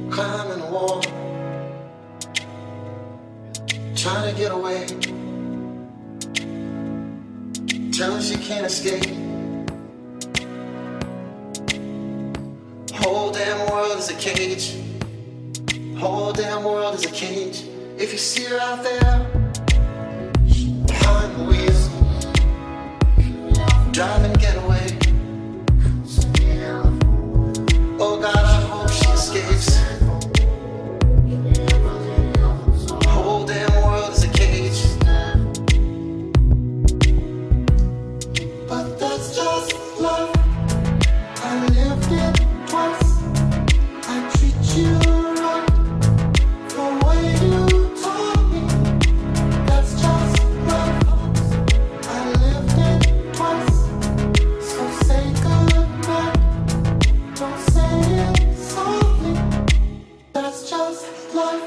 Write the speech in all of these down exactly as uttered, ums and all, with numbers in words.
climbing a wall, trying to get away, telling she can't escape. Whole damn world is a cage. Whole damn world is a cage. If you see her out there behind the wheel, driving getaway. Oh God, I hope she escapes. Whole damn world is a cage. But that's just life. I lived it twice. I treat you right the way you taught me. That's just life. I lived it twice. So say goodnight. Don't say it softly. That's just life.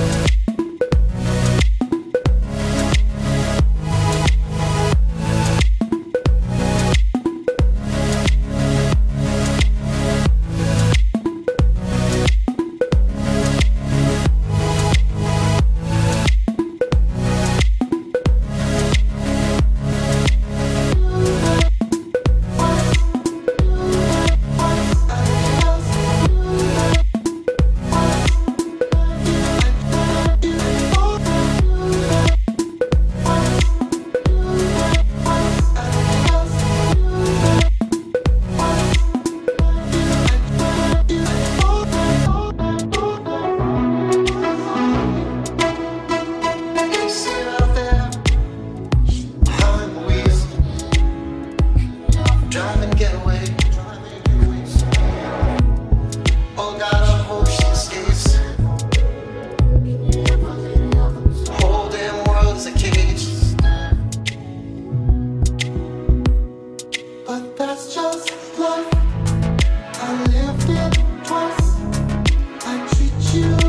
Driving getaway. Oh God, I hope she escapes. Whole damn world is a cage. But that's just life. I lived it twice. I treat you